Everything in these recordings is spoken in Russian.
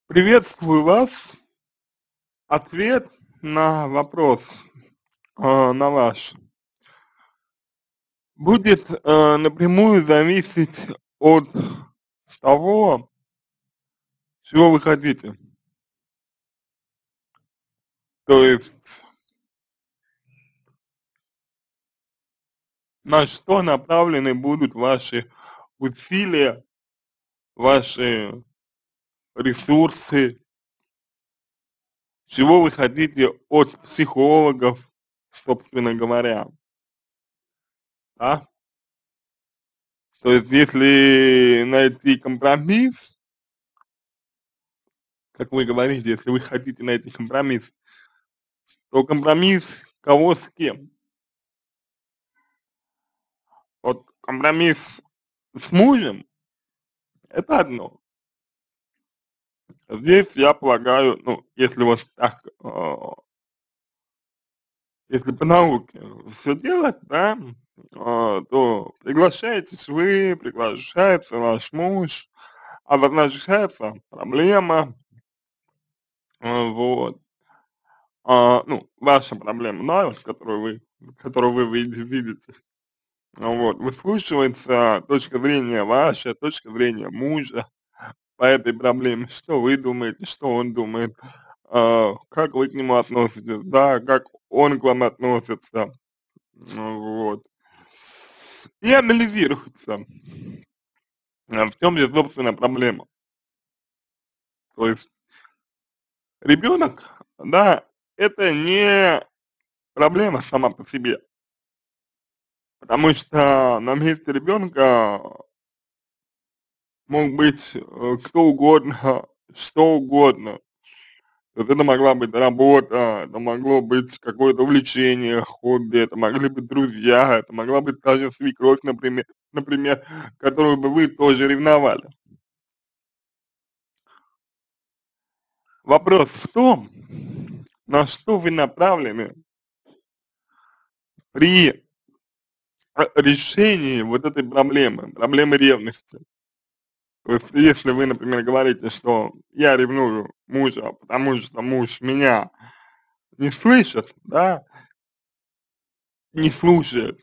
Приветствую вас. Ответ на вопрос, на ваш, будет напрямую зависеть от того, чего вы хотите. То есть на что направлены будут ваши усилия, ваши ресурсы, чего вы хотите от психологов, собственно говоря, да? То есть если найти компромисс, как вы говорите, если вы хотите найти компромисс, то компромисс кого с кем? Вот компромисс с мужем — это одно. Здесь я полагаю, ну, если вот так, если по науке все делать, да, то приглашаетесь вы, приглашается ваш муж, обозначается проблема, вот, ну, ваша проблема, да, вот, которую вы видите. Вот, выслушивается точка зрения ваша, точка зрения мужа по этой проблеме, что вы думаете, что он думает, как вы к нему относитесь, да, как он к вам относится, вот. И анализируется, в чем же, собственно, проблема. То есть ребенок, да, это не проблема сама по себе, потому что на месте ребенка мог быть кто угодно, что угодно. То есть это могла быть работа, это могло быть какое-то увлечение, хобби, это могли быть друзья, это могла быть та же свекровь, например, которую бы вы тоже ревновали. Вопрос в том, на что вы направлены при решении вот этой проблемы, проблемы ревности. То есть если вы, например, говорите, что я ревную мужа, потому что муж меня не слышит, да, не слушает,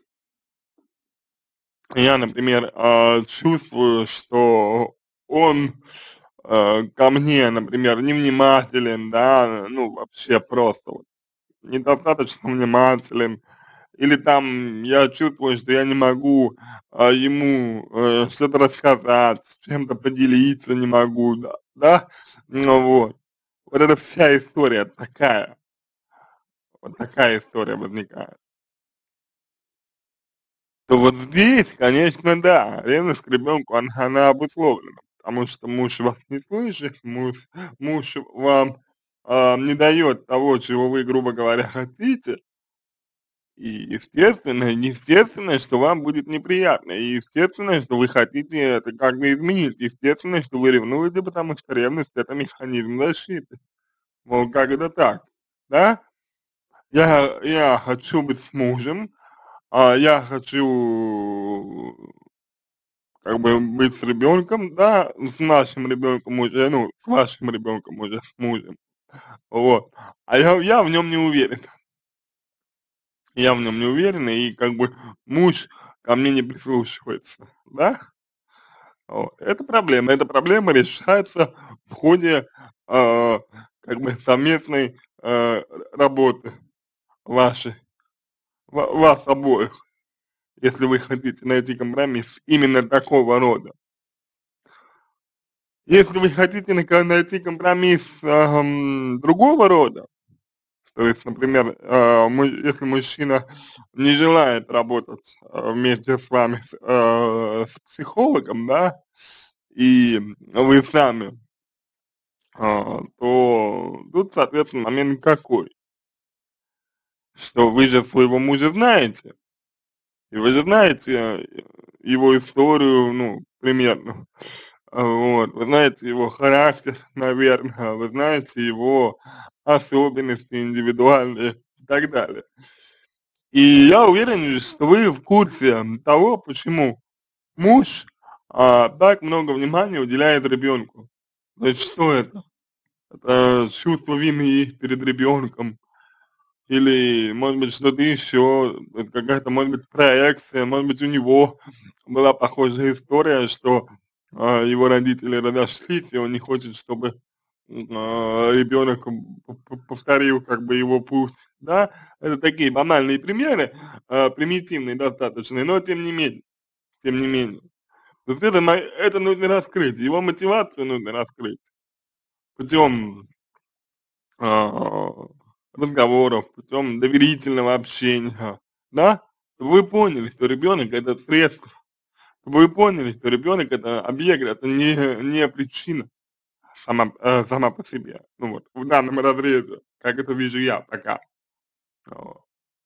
я, например, чувствую, что он ко мне, например, невнимателен, да, ну, вообще просто вот недостаточно внимателен, или там я чувствую, что я не могу ему что-то рассказать, с чем-то поделиться не могу, да, ну вот. Вот эта вся история такая, вот такая история возникает. То вот здесь, конечно, да, ревность к ребенку, она обусловлена, потому что муж вас не слышит, муж вам не дает того, чего вы, грубо говоря, хотите, и естественно, что вам будет неприятно, и естественно, что вы хотите это как-то изменить, естественно, что вы ревнуете, потому что ревность — это механизм защиты. Мол, как это так, да? Я хочу быть с мужем, я хочу как бы быть с ребенком, да, с нашим ребенком уже, ну, с вашим ребенком уже, с мужем, вот. А я в нем не уверен, я в нем не уверен, и как бы муж ко мне не прислушивается, да. Вот. Эта проблема решается в ходе, как бы совместной, работы вашей, вас обоих, если вы хотите найти компромисс именно такого рода. Если вы хотите найти компромисс, другого рода, то есть, например, если мужчина не желает работать вместе с вами с психологом, да, и вы сами, то тут, соответственно, момент какой, что вы же своего мужа знаете, и вы же знаете его историю, ну, примерно. Вот, вы знаете его характер, наверное, вы знаете его особенности индивидуальные и так далее. И я уверен, что вы в курсе того, почему муж так много внимания уделяет ребенку. То есть что это? это чувство вины перед ребенком или, может быть, что-то еще, это какая-то, может быть, проекция, может быть, у него была похожая история, что его родители разошлись, и он не хочет, чтобы ребенок повторил как бы его путь, да, это такие банальные примеры, примитивные достаточно, но тем не менее, то есть это нужно раскрыть, его мотивацию нужно раскрыть путем а, разговоров, путем доверительного общения, да, чтобы вы поняли, что ребенок это средство, чтобы вы поняли, что ребенок это объект, это не причина сама по себе, ну вот, в данном разрезе, как это вижу я пока. Вот.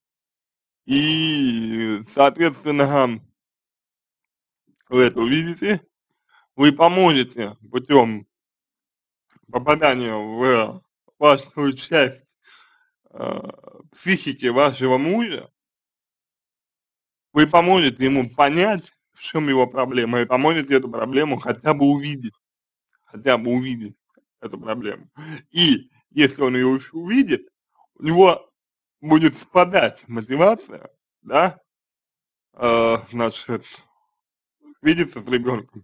И, соответственно, вы это увидите, вы поможете путем попадания в важную часть психики вашего мужа, вы поможете ему понять, в чем его проблема, и поможете эту проблему хотя бы увидеть эту проблему. И если он ее увидит, у него будет спадать мотивация, да, значит, видеться с ребенком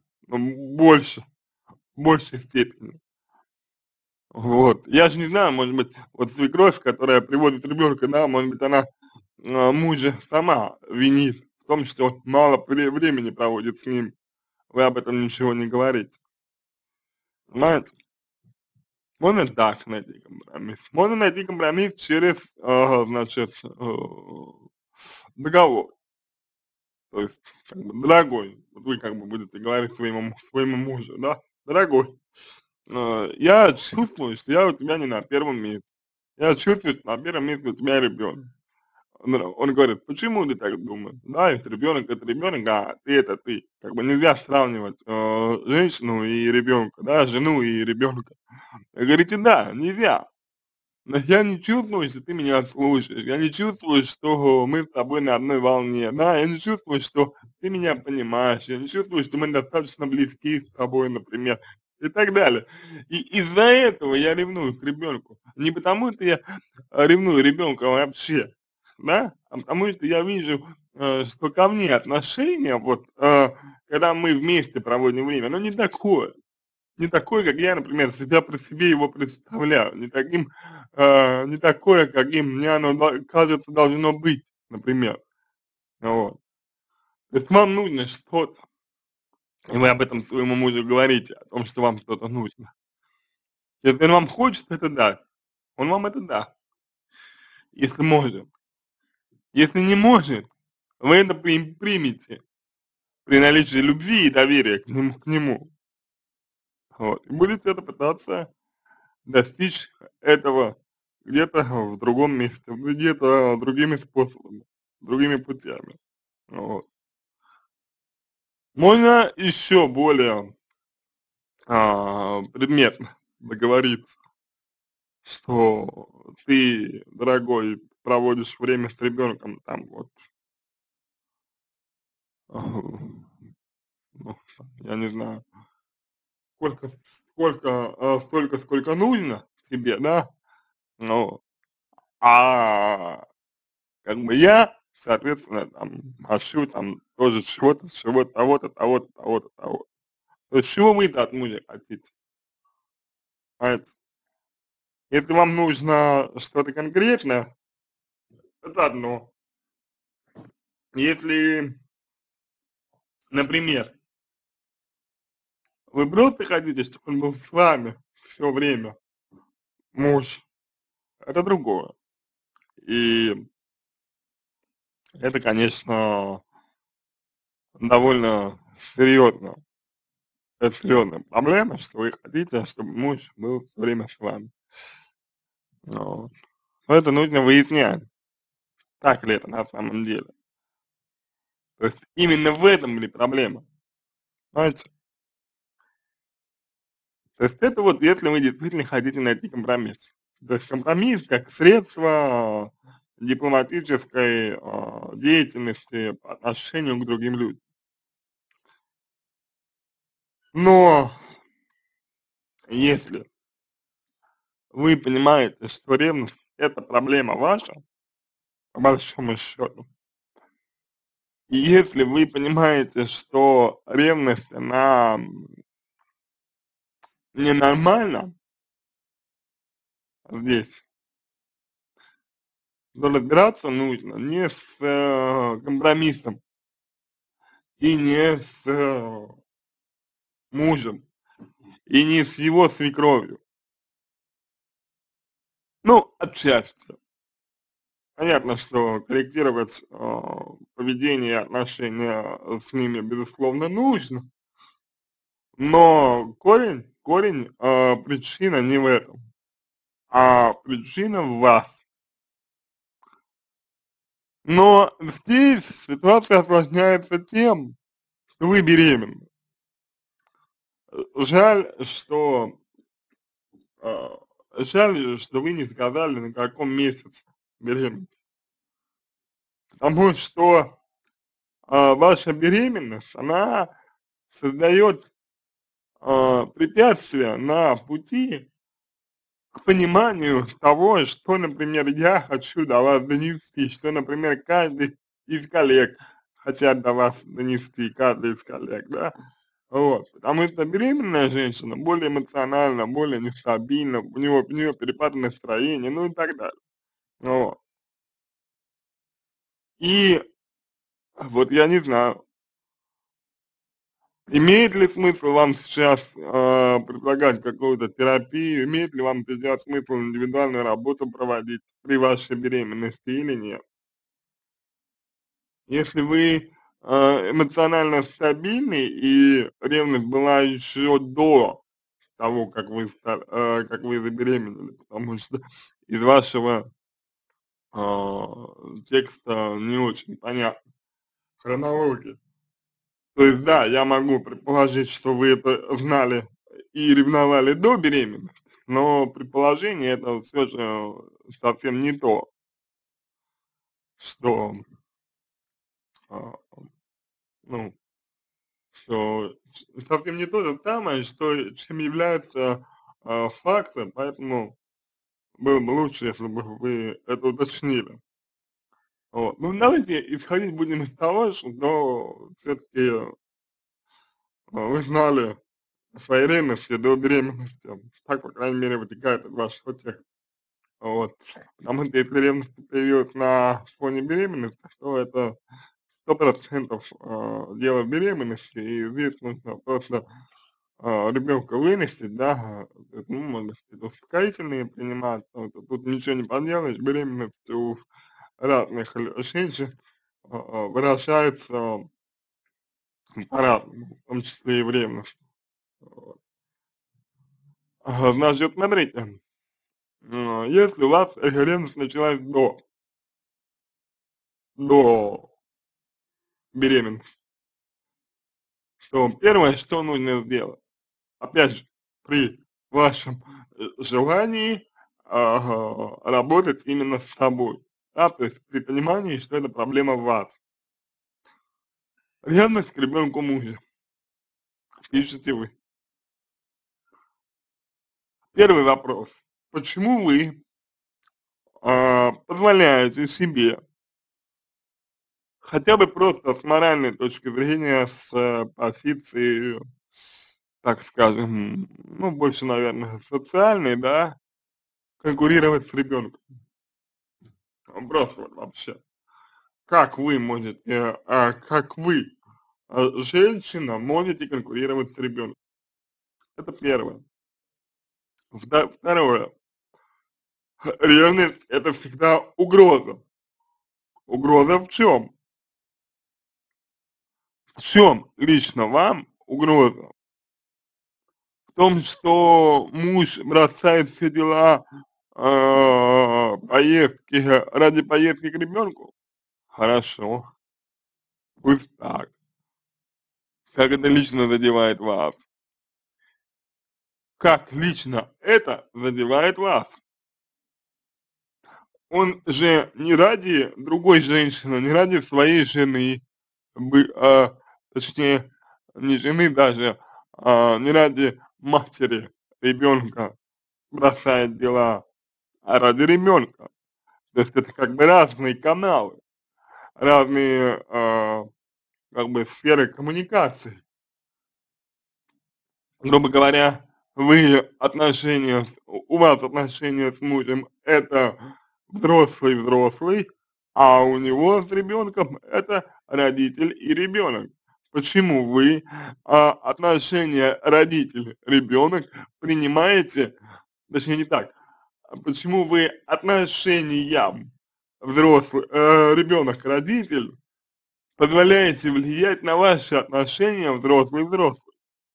в большей степени. Вот. Я же не знаю, может быть, вот свекровь, которая приводит ребенка, да, может быть, она мужа сама винит в том, что он мало времени проводит с ним. Вы об этом ничего не говорите. Понимаете? Можно так найти компромисс. Можно найти компромисс через, значит, договор. То есть, как бы, дорогой, вот вы как бы будете говорить своему мужу, да, дорогой, я чувствую, что я у тебя не на первом месте. Я чувствую, что на первом месте у тебя ребенок. Он говорит, почему ты так думаешь? Да, если ребенок это ребенок, а ты это ты. Как бы нельзя сравнивать женщину и ребенка, да, жену и ребенка. Вы говорите, да, нельзя. Но я не чувствую, что ты меня слушаешь, я не чувствую, что мы с тобой на одной волне, да, я не чувствую, что ты меня понимаешь, я не чувствую, что мы достаточно близки с тобой, например, и так далее. И из-за этого я ревную к ребенку. Не потому что я ревную ребенка вообще, да, а потому что я вижу, что ко мне отношение, вот, когда мы вместе проводим время, оно не такой, как я, например, себя про себе его представляю, не такое, каким мне оно кажется должно быть, например. Вот. То есть вам нужно что-то, и вы об этом своему мужу говорите, о том, что вам что-то нужно. Если он вам хочет это дать, он вам это даст, если может. Если не может, вы это примете при наличии любви и доверия к нему. Вот. И будете это пытаться достичь этого где-то в другом месте, где-то другими способами, другими путями. Вот. Можно еще более предметно договориться, что ты, дорогой, проводишь время с ребенком там вот, ну, я не знаю, сколько нужно тебе, да, ну, а как бы я, соответственно, там, хочу там тоже чего-то, того-то, того-то, того-то, того. То есть чего вы-то от мужа хотите, понимаете? Если вам нужно что-то конкретное, это одно. Если, например, вы просто хотите, чтобы он был с вами все время, муж, это другое. И это, конечно, довольно серьезно. Это серьезная проблема, что вы хотите, чтобы муж был все время с вами. Вот. Но это нужно выяснять, так ли это на самом деле. То есть именно в этом ли проблема, понимаете? То есть это вот если вы действительно хотите найти компромисс. То есть компромисс как средство дипломатической деятельности по отношению к другим людям. Но если вы понимаете, что ревность — это проблема ваша, по большому счету, и если вы понимаете, что ревность, она ненормальна здесь, то разбираться нужно не с компромиссом и не с мужем, и не с его свекровью. Ну, отчасти. Понятно, что корректировать поведение и отношения с ними, безусловно, нужно, но корень, причина не в этом, а причина в вас. Но здесь ситуация осложняется тем, что вы беременны. Жаль, а, что вы не сказали, на каком месяце беременности, потому что ваша беременность, она создает препятствия на пути к пониманию того, что, например, я хочу до вас донести, что, например, каждый из коллег хотят до вас донести, каждый из коллег, да, вот, потому что беременная женщина более эмоциональна, более нестабильна, у нее перепады настроения, ну и так далее, вот. И вот я не знаю, имеет ли смысл вам сейчас предлагать какую-то терапию, имеет ли вам сейчас смысл индивидуальную работу проводить при вашей беременности или нет? Если вы эмоционально стабильны и ревность была еще до того, как вы забеременели, потому что из вашего текста не очень понятна хронология. То есть, да, я могу предположить, что вы это знали и ревновали до беременности, но предположение это все же совсем не то, что, а, ну, совсем не то же самое, что чем является фактом, поэтому было бы лучше, если бы вы это уточнили. Вот. Ну, давайте исходить будем из того, что все-таки вы знали своей ревности до беременности. Так, по крайней мере, вытекает из вашего текста. Вот. Потому что если ревность появилась на фоне беременности, то это 100% дело беременности, и здесь нужно просто ребенка выносить, да, то есть, ну, может быть, какие-то успокоительные принимать, потому что тут ничего не поделаешь, беременность у разных женщин выражается по-разному, в том числе и в ревности. Вот. Значит, смотрите, если у вас ревность началась до беременности, то первое, что нужно сделать, опять же, при вашем желании работать именно с собой, да, то есть при понимании, что это проблема в вас. Ревность к ребенку мужа, пишете вы. Первый вопрос. Почему вы позволяете себе хотя бы просто с моральной точки зрения, с позиции, так скажем, ну, больше, наверное, социальной, да, конкурировать с ребенком? Просто вот вообще. Как вы можете, как вы, женщина, можете конкурировать с ребенком? Это первое. Второе. Ревность — это всегда угроза. Угроза в чем? В чем лично вам угроза? В том, что муж бросает все дела, поездки ради поездки к ребенку? Хорошо, пусть так. Как это лично задевает вас? Как лично это задевает вас? Он же не ради другой женщины, не ради своей жены, точнее, не жены даже, не ради матери ребенка бросает дела ради ребенка. То есть это как бы разные каналы, разные, как бы сферы коммуникации. Грубо говоря, у вас отношения с мужем это взрослый-взрослый, а у него с ребенком это родитель и ребенок. Почему вы отношения родитель-ребенок принимаете, точнее не так, почему вы отношениям ребенок-родитель позволяете влиять на ваши отношения взрослый-взрослый?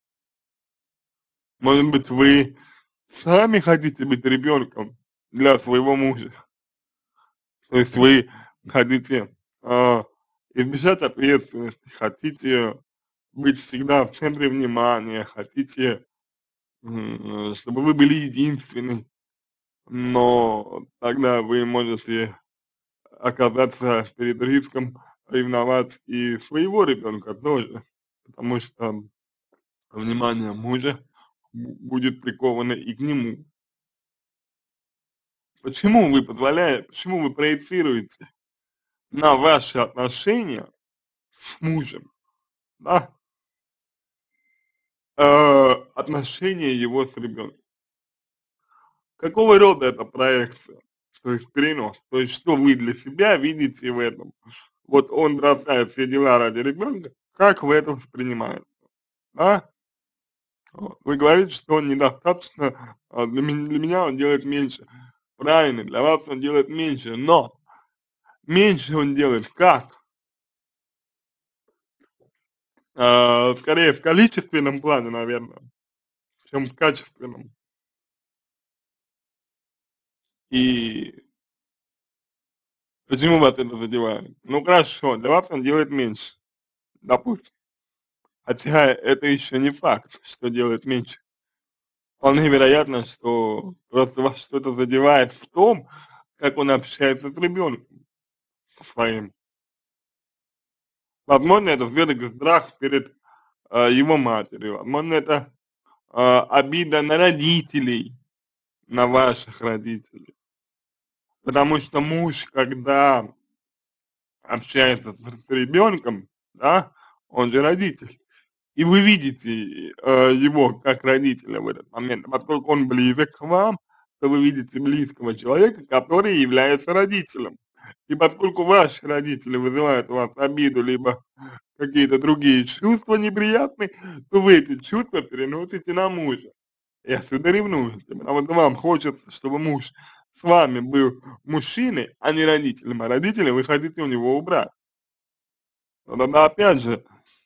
Может быть, вы сами хотите быть ребенком для своего мужа? То есть вы хотите избежать ответственности, хотите быть всегда в центре внимания, хотите, чтобы вы были единственной, но тогда вы можете оказаться перед риском ревновать и своего ребенка тоже, потому что внимание мужа будет приковано и к нему. Почему вы проецируете на ваши отношения с мужем, да, отношения его с ребенком? Какого рода это проекция? То есть перенос. То есть что вы для себя видите в этом? Вот он бросает все дела ради ребенка, как вы это воспринимаете? Да? Вот. Вы говорите, что он недостаточно, для меня он делает меньше. Правильно, для вас он делает меньше, но меньше он делает как? Скорее в количественном плане, наверное, чем в качественном. И почему вас это задевает? Ну хорошо, для вас он делает меньше, допустим. Хотя это еще не факт, что делает меньше. Вполне вероятно, что просто вас что-то задевает в том, как он общается с ребенком своим. Возможно, это все-таки страх перед его матерью. Возможно, это обида на родителей, на ваших родителей. Потому что муж, когда общается с ребенком, да, он же родитель, и вы видите его как родителя в этот момент, поскольку он близок к вам, то вы видите близкого человека, который является родителем. И поскольку ваши родители вызывают у вас обиду, либо какие-то другие чувства неприятные, то вы эти чувства переносите на мужа. И отсюда ревнуете, потому что вам хочется, чтобы муж с вами был мужчиной, а не родителем, а родителя вы хотите у него убрать. Но тогда опять же,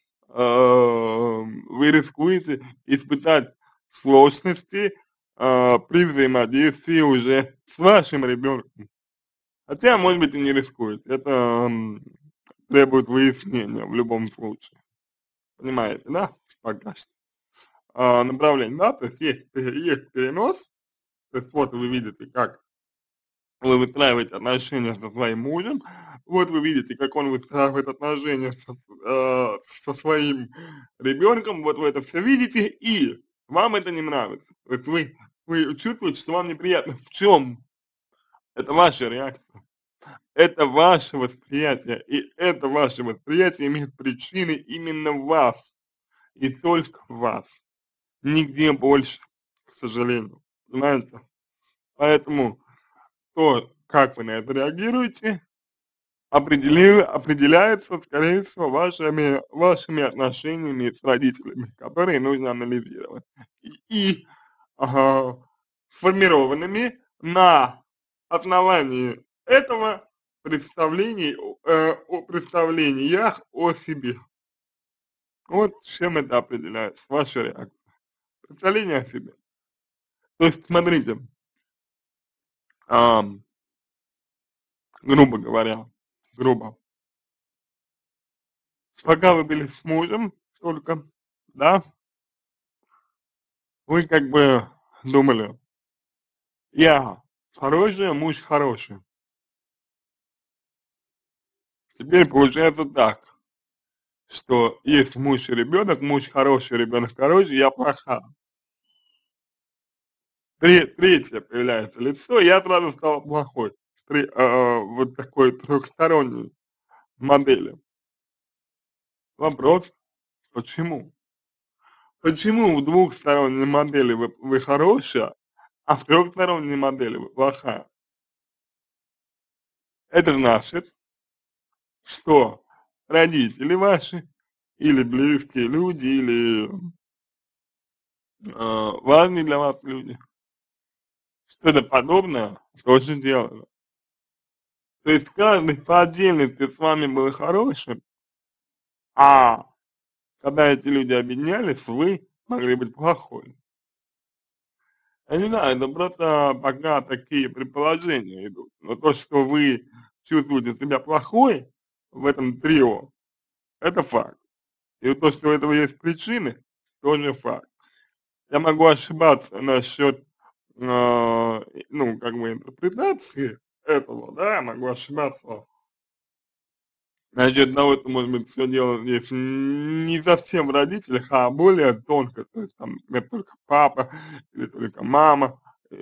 вы рискуете испытать сложности при взаимодействии уже с вашим ребенком. Хотя, может быть, и не рискуете, это требует выяснения в любом случае. Понимаете, да? Пока что. Направление, да, то есть есть перенос, то есть вот вы видите, как вы выстраиваете отношения со своим мужем, вот вы видите, как он выстраивает отношения со своим ребенком, вот вы это все видите, и вам это не нравится. То есть вы чувствуете, что вам неприятно. В чем? Это ваша реакция, это ваше восприятие, и это ваше восприятие имеет причины именно в вас, и только в вас, нигде больше, к сожалению, понимаете? Поэтому то, как вы на это реагируете, определяется, скорее всего, вашими отношениями с родителями, которые нужно анализировать. И ага, сформированными на основании этого о представлениях о себе. Вот чем это определяется, ваша реакция. Представление о себе. То есть, смотрите, ам, грубо говоря, грубо, пока вы были с мужем только, да, вы как бы думали, я хороший, муж хороший. Теперь получается так, что есть муж и ребенок, муж хороший, ребенок хороший, я плохая. третье появляется лицо, я сразу стала плохой. Вот такой трехсторонней модели. Вопрос, почему? Почему в двухсторонней модели вы хорошая, а в трехсторонней модели вы плохая? Это значит, что родители ваши или близкие люди, или важные для вас люди что-то подобное тоже делали. То есть каждый по отдельности с вами был хорошим, а когда эти люди объединялись, вы могли быть плохой. Я не знаю, это просто пока такие предположения идут. Но то, что вы чувствуете себя плохой в этом трио, это факт. И вот то, что у этого есть причины, тоже факт. Я могу ошибаться насчет, ну, как бы интерпретации этого, да, я могу ошибаться насчет того, что, может быть, все дело здесь не совсем в родителях, а более тонко, то есть там, например, только папа или только мама,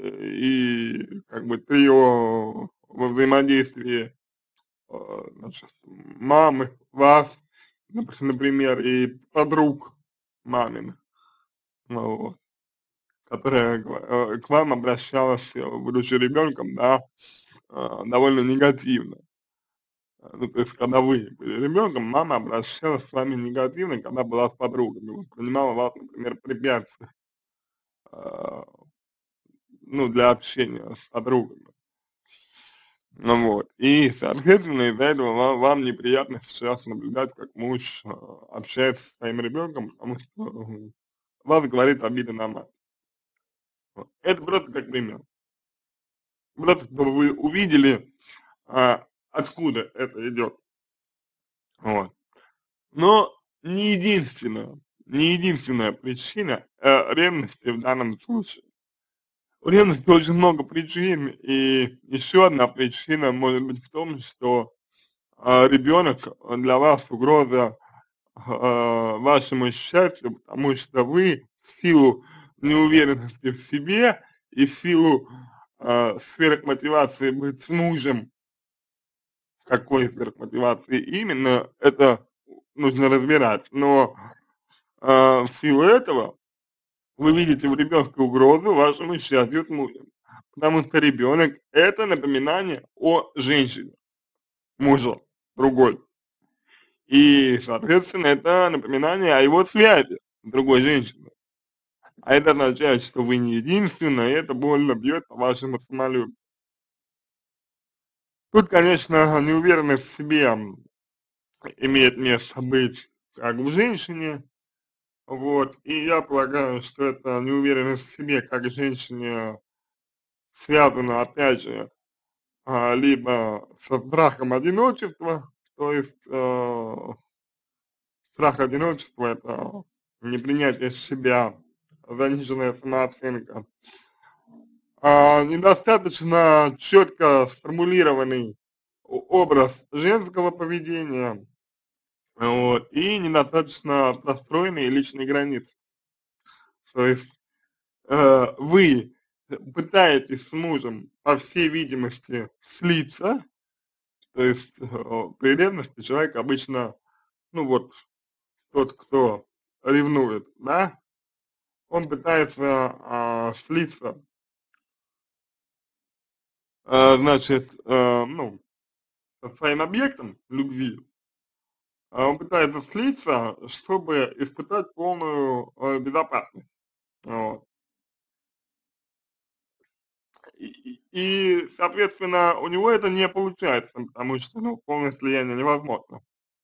и как бы трио во взаимодействии, значит, мамы, вас, например, и подруг маминых, ну вот, которая к вам обращалась, будучи ребенком, да, довольно негативно. Ну, то есть, когда вы были ребенком, мама обращалась с вами негативно, когда была с подругами, воспринимала вас, например, препятствием, а, ну, для общения с подругами. Ну вот, и, соответственно, из-за этого вам неприятно сейчас наблюдать, как муж общается со своим ребенком, потому что вас говорит обида на мать. Вот. Это просто как пример. Просто чтобы вы увидели, откуда это идет. Вот. Но не единственная причина, ревности в данном случае. У ревности очень много причин, и еще одна причина может быть в том, что, ребенок для вас угроза, вашему счастью, потому что вы в силу неуверенности в себе и в силу, сверхмотивации быть с мужем, какой сверхмотивации именно, это нужно разбирать, но в силу этого вы видите в ребенке угрозу вашему счастью с мужем. Потому что ребенок это напоминание о женщине, мужа другой. И, соответственно, это напоминание о его связи с другой женщиной. А это означает, что вы не единственная, и это больно бьет по вашему самолюбию. Тут, конечно, неуверенность в себе имеет место быть как в женщине, вот, и я полагаю, что это неуверенность в себе как женщине связана, опять же, либо со страхом одиночества, то есть страх одиночества это непринятие себя, заниженная самооценка, недостаточно четко сформулированный образ женского поведения, вот, и недостаточно простроенные личные границы. То есть вы пытаетесь с мужем, по всей видимости, слиться, то есть при ревности человек обычно, ну вот, тот, кто ревнует, да, он пытается слиться, значит, ну, со своим объектом любви, он пытается слиться, чтобы испытать полную безопасность. Вот. Соответственно, у него это не получается, потому что, ну, полное слияние невозможно.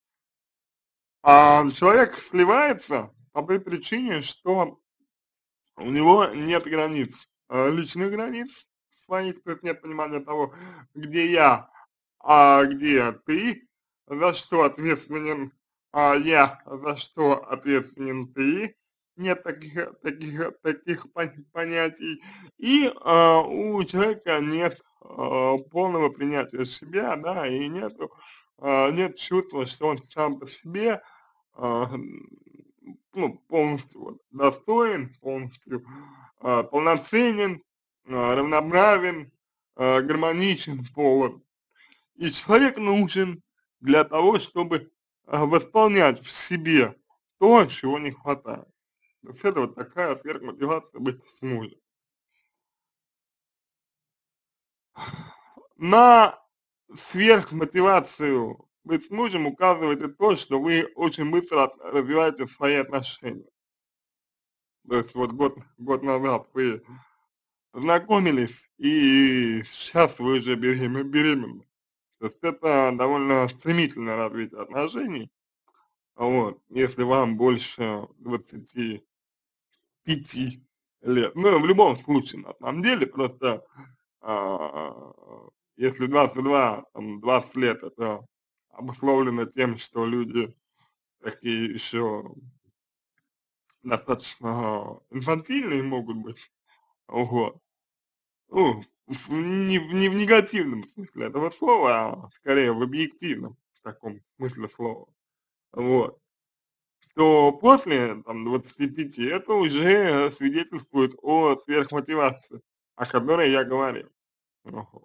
А человек сливается по той причине, что у него нет границ, личных границ своих, то есть нет понимания того, где я, а где ты, за что ответственен я, за что ответственен ты, нет таких понятий, и у человека нет полного принятия себя, да, и нет чувства, что он сам по себе а, ну, полностью вот достоин, полностью полноценен, равноправен, гармоничен, полон. И человек нужен для того, чтобы восполнять в себе то, чего не хватает. То есть это вот такая сверхмотивация быть с мужем. На сверхмотивацию быть с мужем указывает и то, что вы очень быстро развиваете свои отношения. То есть вот год назад вы познакомились, и сейчас вы уже беременны. То есть это довольно стремительное развитие отношений. Вот, если вам больше 25 лет. Ну, в любом случае, на самом деле, просто а, если 22, там, 20 лет, это обусловлено тем, что люди такие еще достаточно инфантильные могут быть, вот. Ну, не в негативном смысле этого слова, а скорее в объективном, в таком смысле слова, вот. То после там 25 это уже свидетельствует о сверхмотивации, о которой я говорил. Ага.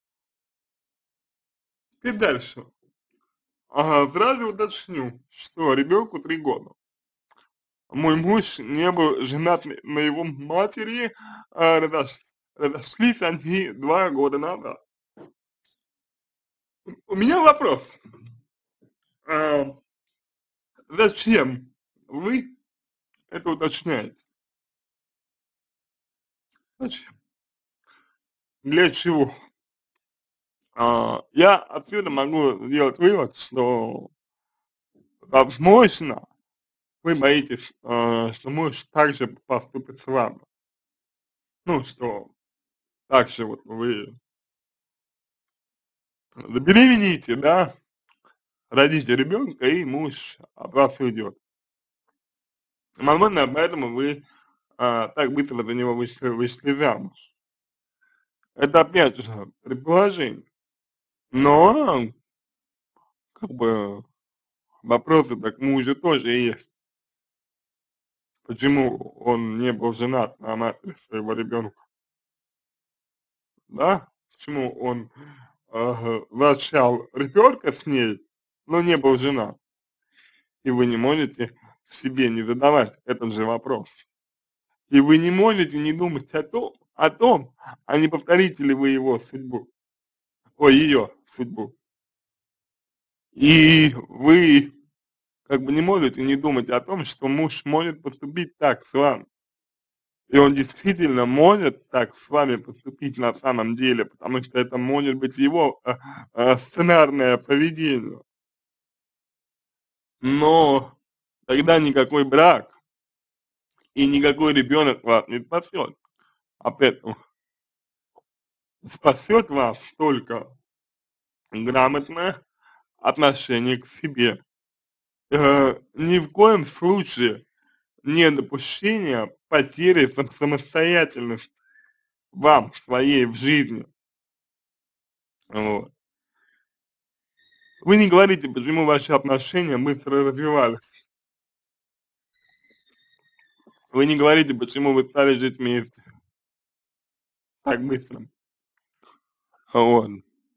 И дальше. Ага, сразу уточню, что ребенку 3 года. Мой муж не был женат на его матери, разошлись они 2 года назад. У меня вопрос. А, зачем вы это уточняете? Зачем? Для чего? Я отсюда могу сделать вывод, что возможно, вы боитесь, что муж также поступит с вами. Ну, что также вот вы забеременеете, да, родите ребенка, и муж от вас уйдет. Возможно, поэтому вы так быстро за него вышли замуж. Это опять же предположение. Но, как бы, вопросы-то к мужу тоже есть. Почему он не был женат на матери своего ребенка, да? Почему он зачал ребенка с ней, но не был женат? И вы не можете себе не задавать этот же вопрос. И вы не можете не думать о том, а не повторите ли вы его судьбу, ее судьбу. И вы как бы не можете не думать о том, что муж может поступить так с вами. И он действительно может так с вами поступить на самом деле, потому что это может быть его сценарное поведение. Но тогда никакой брак и никакой ребенок вас не спасет. А поэтому спасет вас только грамотное отношение к себе. Ни в коем случае не допущение потери самостоятельности вам своей в жизни. Вот. Вы не говорите, почему ваши отношения быстро развивались. Вы не говорите, почему вы стали жить вместе так быстро. Вот.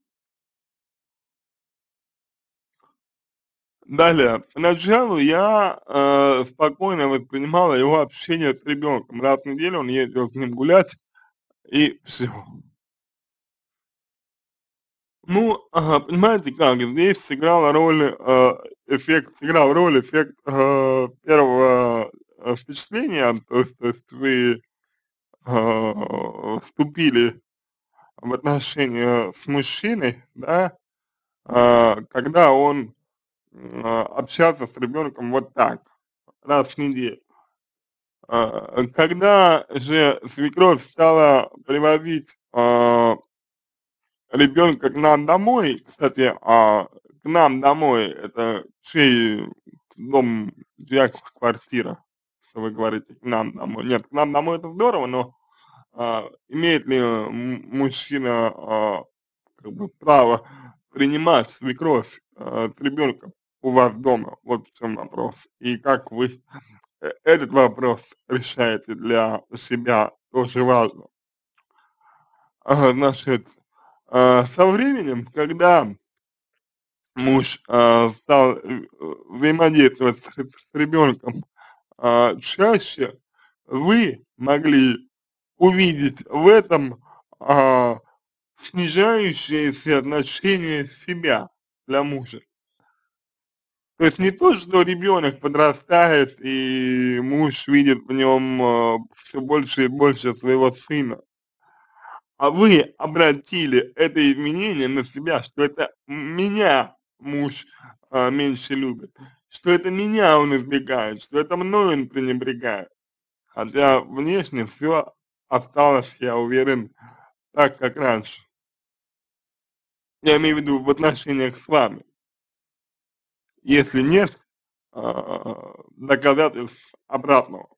Далее. Поначалу я спокойно воспринимала его общение с ребенком. Раз в неделю он ездил с ним гулять, и все. Ну, понимаете как, здесь сыграл роль эффект первого впечатления, то есть вы вступили в отношения с мужчиной, да, когда он общался с ребенком вот так, раз в неделю. Когда же свекровь стала привозить ребенка к нам домой, кстати, к нам домой, это чей дом, чья квартира, что вы говорите, к нам домой? Нет, к нам домой это здорово, но имеет ли мужчина как бы право принимать свекровь с ребенком у вас дома? Вот в чем вопрос. И как вы этот вопрос решаете для себя, тоже важно. Значит, со временем, когда муж, стал, взаимодействовать с ребенком чаще, вы могли увидеть в этом, а, снижающееся значение себя для мужа. То есть не то, что ребенок подрастает и муж видит в нем все больше и больше своего сына, а вы обратили это изменение на себя, что это меня муж меньше любит, что это меня он избегает, что это мной он пренебрегает. Хотя внешне все осталось, я уверен, так, как раньше. Я имею в виду в отношениях с вами. Если нет доказательств обратного.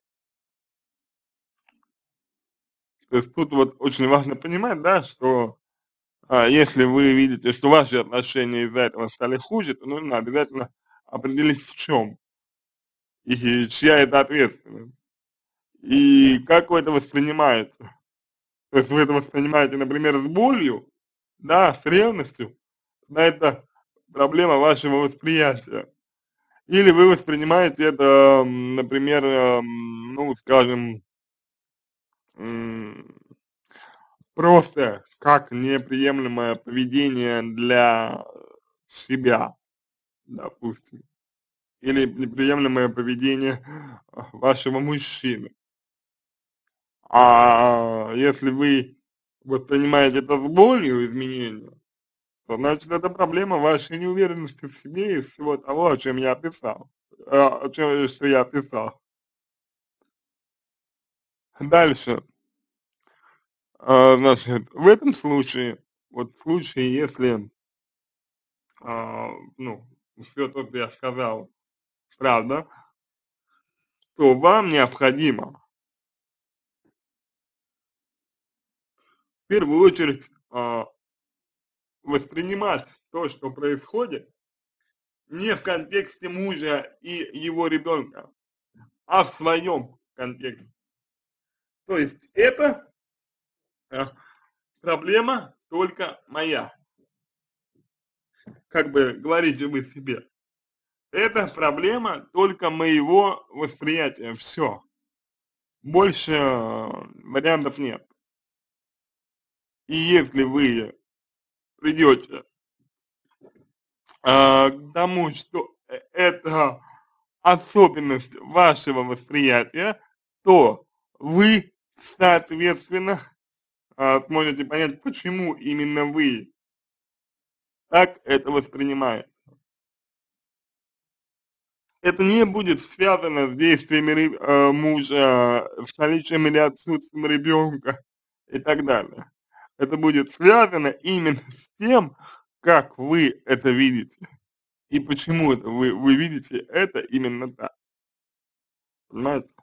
То есть тут вот очень важно понимать, да, что если вы видите, что ваши отношения из-за этого стали хуже, то нужно обязательно определить в чем и чья это ответственность. И как вы это воспринимаете. То есть вы это воспринимаете, например, с болью, да, с ревностью, да, это проблема вашего восприятия. Или вы воспринимаете это, например, ну, скажем, м, просто как неприемлемое поведение для себя, допустим, или неприемлемое поведение вашего мужчины. А если вы воспринимаете это с болью изменения, то значит это проблема вашей неуверенности в себе и всего того, о чем я описал, что я описал. Дальше, значит, в этом случае, вот в случае, если, ну, все то, что я сказал, правда, то вам необходимо в первую очередь воспринимать то, что происходит, не в контексте мужа и его ребенка, а в своем контексте. То есть это э, проблема только моя, как бы говорите вы себе. Это проблема только моего восприятия, все. Больше вариантов нет. И если вы придете к тому, что это особенность вашего восприятия, то вы, соответственно, сможете понять, почему именно вы так это воспринимаете. Это не будет связано с действиями мужа, с наличием или отсутствием ребенка и так далее. Это будет связано именно с тем, как вы это видите и почему это вы видите это именно так, понимаете?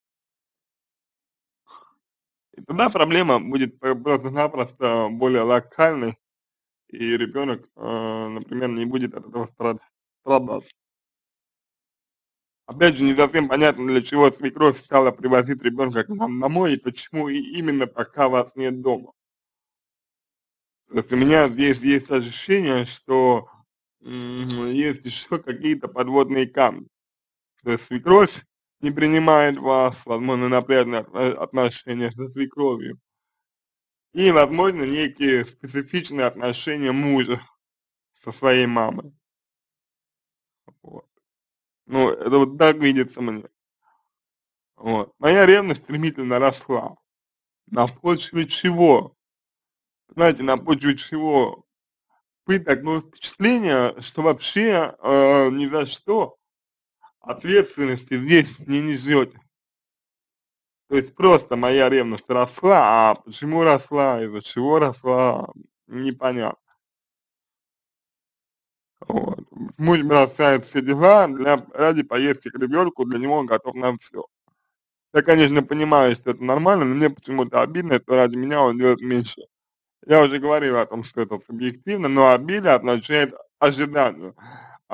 И тогда проблема будет просто-напросто более локальной, и ребенок, например, не будет от этого страдать. Опять же, не совсем понятно, для чего свекровь стала привозить ребенка к нам домой и почему именно пока вас нет дома. То есть у меня здесь есть ощущение, что есть еще какие-то подводные камни. То есть свекровь не принимает вас, возможно, напряжные отношения со свекровью. И, возможно, некие специфичные отношения мужа со своей мамой. Вот. Ну, это вот так видится мне. Вот. Моя ревность стремительно росла. На почве чего? Знаете, на почве чего? Вы такое впечатление, что вообще ни за что ответственности здесь не несете. То есть просто моя ревность росла, а почему росла, из-за чего росла, непонятно. Вот. Муж бросает все дела ради поездки к ребенку, для него он готов на все. Я, конечно, понимаю, что это нормально, но мне почему-то обидно, что ради меня он делает меньше. Я уже говорил о том, что это субъективно, но обида означает ожидание.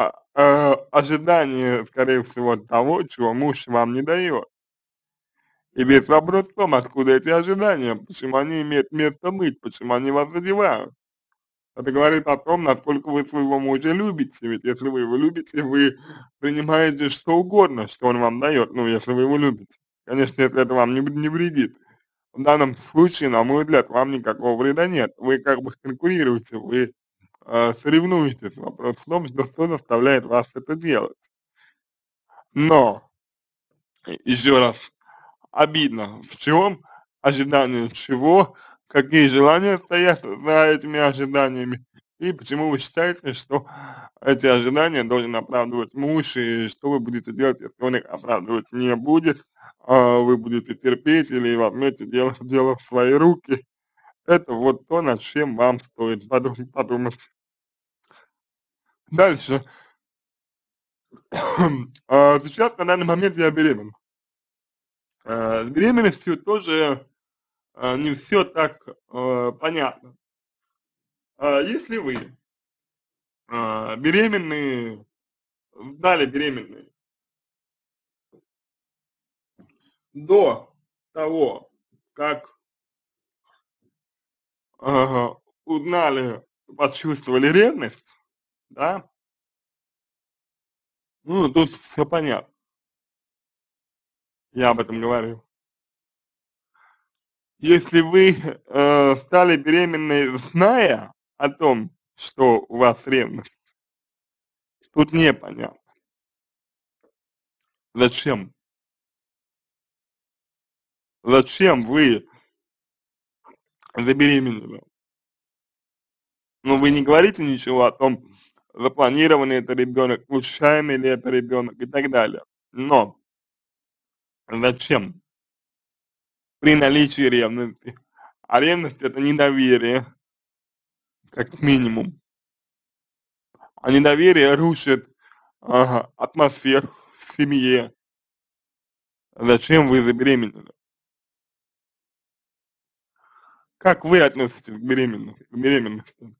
Ожидание, скорее всего, того, чего муж вам не дает. И весь вопрос в том, откуда эти ожидания, почему они имеют место быть, почему они вас задевают. Это говорит о том, насколько вы своего мужа любите, ведь если вы его любите, вы принимаете что угодно, что он вам дает, ну, если вы его любите. Конечно, если это вам не вредит. В данном случае, на мой взгляд, вам никакого вреда нет. Вы как бы конкурируете, вы соревнуетесь. Вопрос в том, что заставляет вас это делать. Но, еще раз, обидно, в чем ожидание чего, какие желания стоят за этими ожиданиями, и почему вы считаете, что эти ожидания должен оправдывать муж, и что вы будете делать, если он их оправдывать не будет, вы будете терпеть или возьмете дело в свои руки. Это вот то, над чем вам стоит подумать. Дальше. Сейчас, на данный момент, я беременна. С беременностью тоже не все так понятно. Если вы беременны, сдали беременные до того, как узнали, почувствовали ревность, да, ну, тут все понятно, я об этом говорил. Если вы стали беременной, зная о том, что у вас ревность, тут непонятно, зачем, зачем вы забеременели. Ну, вы не говорите ничего о том, запланированный это ребенок, случайный ли это ребенок и так далее. Но зачем при наличии ревности? А ревность это недоверие, как минимум. А недоверие рушит атмосферу в семье. Зачем вы забеременели? Как вы относитесь к беременности?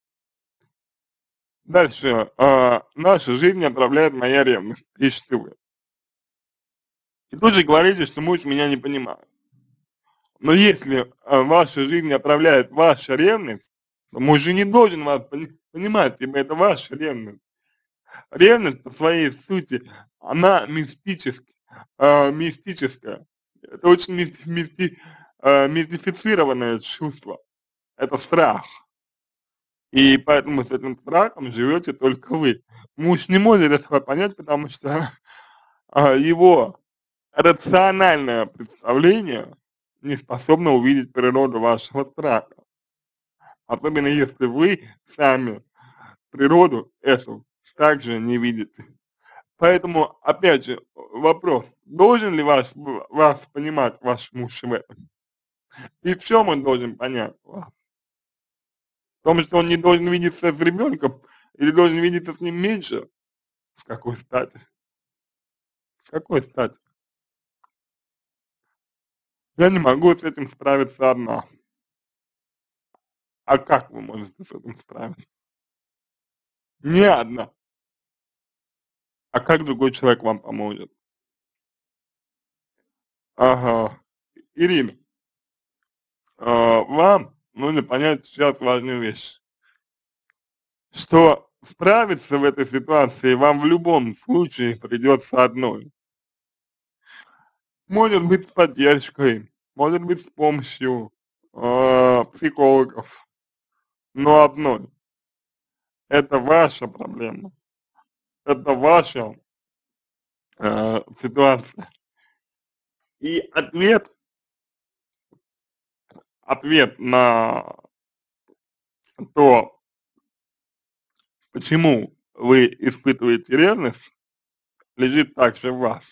Дальше. Наша жизнь отправляет моя ревность, пишите вы. И тут же говорите, что муж меня не понимает. Но если ваша жизнь отравляет ваша ревность, то муж же не должен вас понимать, ибо это ваша ревность. Ревность по своей сути, она мистическая. Это очень мистифицированное чувство. Это страх. И поэтому с этим страхом живете только вы. Муж не может этого понять, потому что его рациональное представление не способно увидеть природу вашего страха. Особенно если вы сами природу эту также не видите. Поэтому, опять же, вопрос, должен ли вас понимать ваш муж в этом? И в чем он должен понять вас? В том, что он не должен видеться с ребенком или должен видеться с ним меньше? С какой стати? С какой стати? Я не могу с этим справиться одна. А как вы можете с этим справиться? Не одна. А как другой человек вам поможет? Ага. Ирина, вам нужно понять сейчас важную вещь, что справиться в этой ситуации вам в любом случае придется одной. Может быть с поддержкой, может быть с помощью психологов, но одной. Это ваша проблема, это ваша ситуация. И ответ на то, почему вы испытываете ревность, лежит также в вас.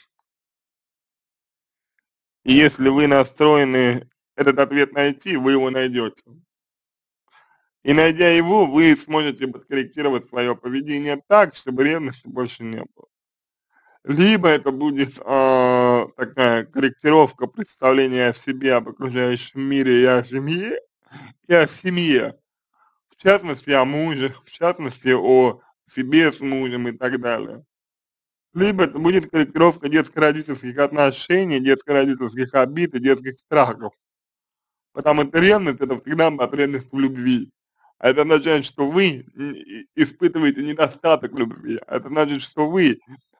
И если вы настроены этот ответ найти, вы его найдете. И найдя его, вы сможете подкорректировать свое поведение так, чтобы ревности больше не было. Либо это будет такая корректировка представления о себе, об окружающем мире и о семье. В частности, о муже, в частности, о себе с мужем и так далее. либо это будет корректировка детско-родительских отношений, детско-родительских обид и детских страхов. Потому что ревность — это всегда потребность в любви. А это означает, что вы испытываете недостаток любви. А это значит, что вы,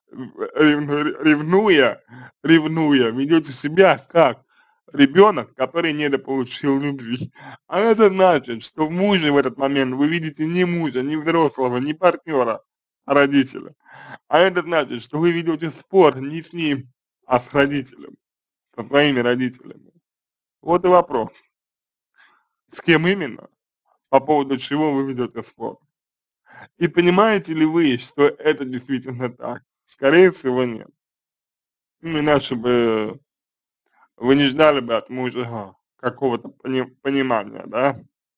ревнуя, ведете себя как ребенок, который недополучил любви. А это значит, что в муже в этот момент вы видите не мужа, не взрослого, не партнера, а родителя. А это значит, что вы ведете спор не с ним, а с родителем, со своими родителями. Вот и вопрос, с кем именно, по поводу чего вы ведете спор. И понимаете ли вы, что это действительно так? Скорее всего, нет. Ну, иначе бы вы не ждали бы от мужа какого-то понимания, да?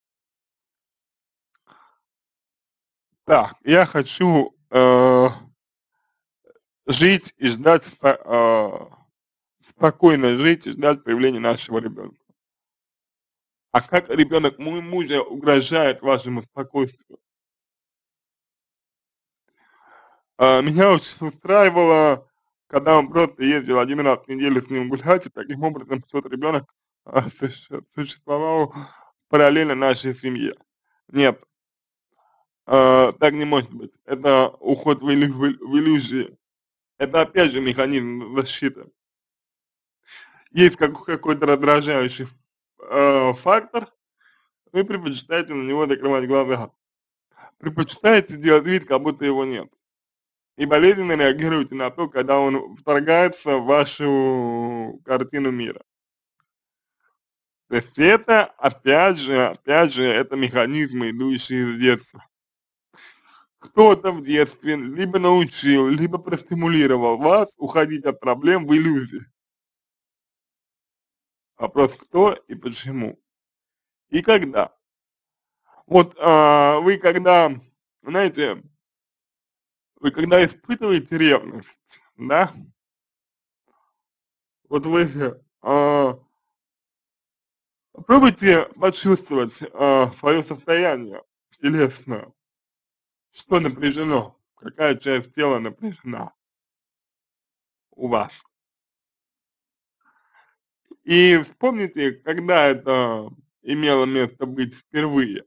Так, я хочу жить и ждать, спокойно жить и ждать появления нашего ребенка. А как ребенок мужа угрожает вашему спокойствию? Меня очень устраивало, когда он просто ездил один раз в неделю с ним гулять, и таким образом тот ребенок существовал параллельно нашей семье. Нет, так не может быть. Это уход в иллюзии. Это опять же механизм защиты. Есть какой-то раздражающий фактор, вы предпочитаете на него закрывать глаза. Предпочитаете делать вид, как будто его нет. И болезненно реагируете на то, когда он вторгается в вашу картину мира. То есть это, опять же, это механизмы, идущие из детства. Кто-то в детстве либо научил, либо простимулировал вас уходить от проблем в иллюзии. Вопрос, кто и почему. И когда. Вот вы когда, знаете, вы когда испытываете ревность, да, вот вы попробуйте почувствовать свое состояние телесное, что напряжено, какая часть тела напряжена у вас. И вспомните, когда это имело место быть впервые.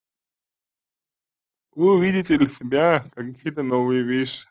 Вы увидите для себя какие-то новые вещи.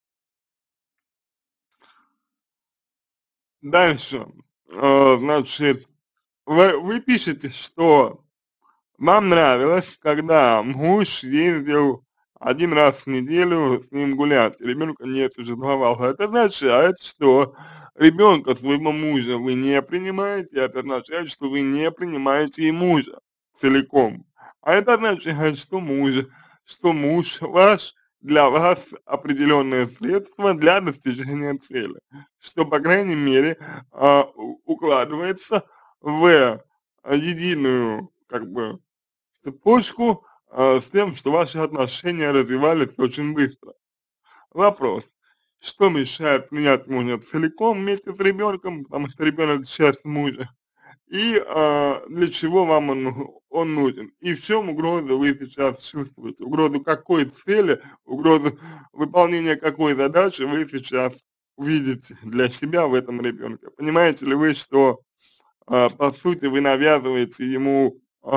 Дальше, значит, вы пишете, что вам нравилось, когда муж ездил один раз в неделю с ним гулять, ребенка не существовало. Это означает, что ребенка своего мужа вы не принимаете, это означает, что вы не принимаете и мужа целиком. А это означает, что муж ваш для вас определенное средство для достижения цели, что, по крайней мере, укладывается в единую, как бы, цепочку с тем, что ваши отношения развивались очень быстро. Вопрос, что мешает принять мужа целиком вместе с ребенком, потому что ребенок часть мужа, и для чего вам он нужен, и в чем угрозу вы сейчас чувствуете, угрозу какой цели, угрозу выполнения какой задачи вы сейчас видите для себя в этом ребенке. Понимаете ли вы, что по сути вы навязываете ему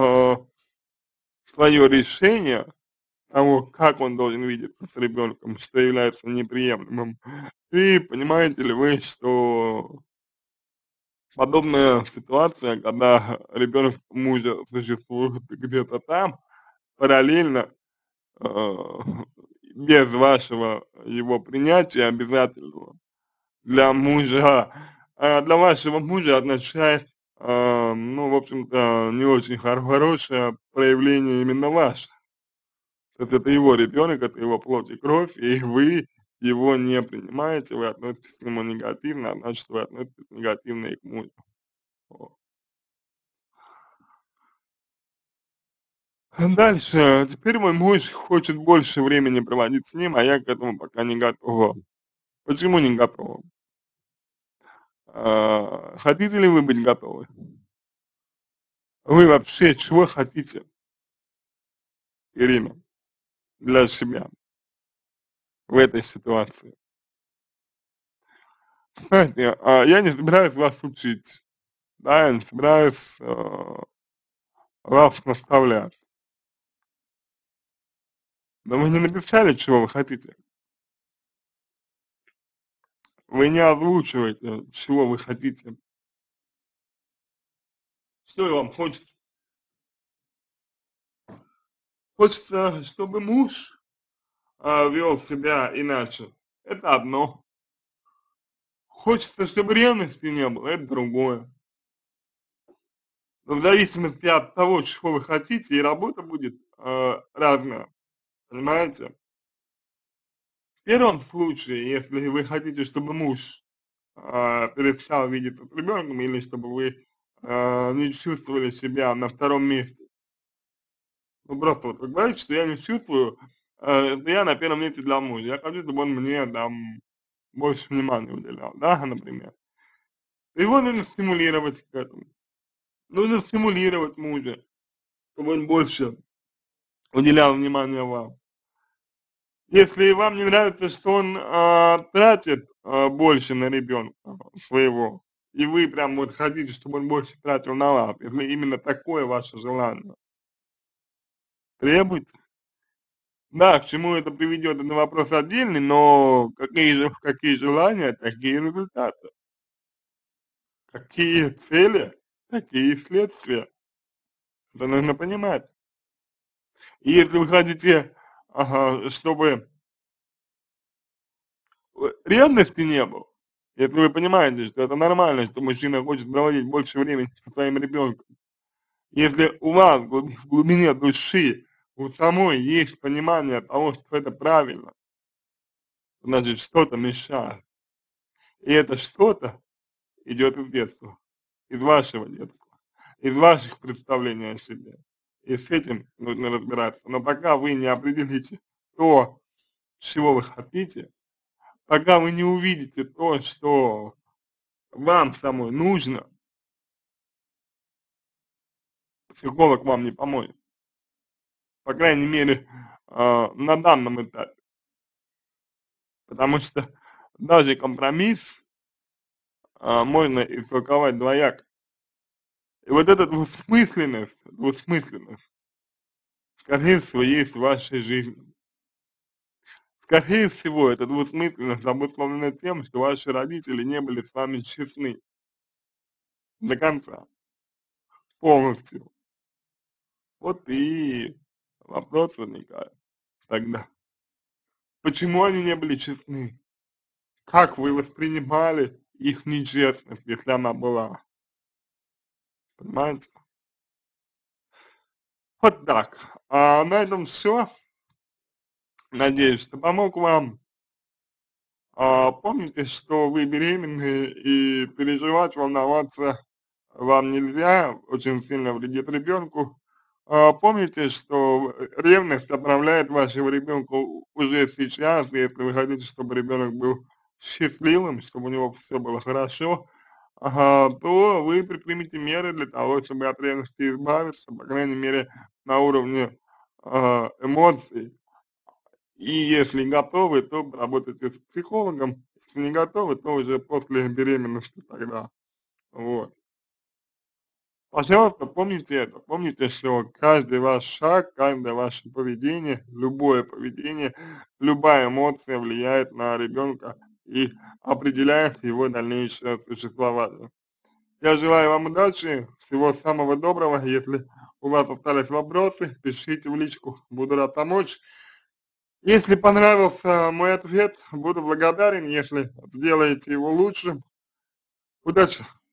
свое решение того, как он должен видеться с ребенком, что является неприемлемым. И понимаете ли вы, что подобная ситуация, когда ребенок мужа существует где-то там, параллельно, э, без вашего его принятия обязательного, для вашего мужа означает, ну, в общем-то, не очень хорошее проявление именно ваше. То есть это его ребенок, это его плоть и кровь, и вы его не принимаете, вы относитесь к нему негативно, а значит, вы относитесь негативно и к мужу. Вот. Дальше. Теперь мой муж хочет больше времени проводить с ним, а я к этому пока не готова. Почему не готова? Хотите ли вы быть готовы? Вы вообще чего хотите, Ирина, для себя в этой ситуации? Знаете, я не собираюсь вас учить, да, я не собираюсь, вас наставлять. Но вы не написали, чего вы хотите. Вы не озвучиваете, чего вы хотите. Что вам хочется? Хочется, чтобы муж вел себя иначе. Это одно. Хочется, чтобы ревности не было, это другое. Но в зависимости от того, чего вы хотите, и работа будет разная, понимаете? В первом случае, если вы хотите, чтобы муж перестал видеться с ребенком, или чтобы вы не чувствовали себя на втором месте. Ну просто вот вы говорите, что я не чувствую, что я на первом месте для мужа. Я хочу, чтобы он мне там больше внимания уделял, да, например. Его нужно стимулировать к этому. Нужно стимулировать мужа, чтобы он больше уделял внимание вам. Если вам не нравится, что он тратит больше на ребенка своего, и вы прям вот хотите, чтобы он больше тратил на вас, если именно такое ваше желание, требуйте. Да, к чему это приведет, это вопрос отдельный, но какие желания, такие результаты. Какие цели, такие следствия. Это нужно понимать. И если вы хотите, чтобы ревности не было, если вы понимаете, что это нормально, что мужчина хочет проводить больше времени со своим ребенком, если у вас в глубине души, у самой есть понимание того, что это правильно, значит что-то мешает. И это что-то идет из детства, из вашего детства, из ваших представлений о себе. И с этим нужно разбираться. Но пока вы не определите то, чего вы хотите, пока вы не увидите то, что вам самой нужно, психолог вам не поможет. По крайней мере, на данном этапе. Потому что даже компромисс можно истолковать двояко. И вот эта двусмысленность, скорее всего, есть в вашей жизни. Скорее всего, эта двусмысленность обусловлена тем, что ваши родители не были с вами честны до конца, полностью. Вот и вопрос возникает тогда. Почему они не были честны? Как вы воспринимали их нечестность, если она была? Понимаете? Вот так. А на этом все. Надеюсь, что помог вам. Помните, что вы беременны, и переживать, волноваться вам нельзя, очень сильно вредит ребенку. Помните, что ревность отправляет вашего ребенка уже сейчас, и если вы хотите, чтобы ребенок был счастливым, чтобы у него все было хорошо, то вы предпримите меры для того, чтобы от ревности избавиться, по крайней мере, на уровне эмоций. И если готовы, то работайте с психологом, если не готовы, то уже после беременности тогда, вот. Пожалуйста, помните это, помните, что каждый ваш шаг, каждое ваше поведение, любое поведение, любая эмоция влияет на ребенка и определяет его дальнейшее существование. Я желаю вам удачи, всего самого доброго. Если у вас остались вопросы, пишите в личку, буду рад помочь. Если понравился мой ответ, буду благодарен, если сделаете его лучше. Удачи!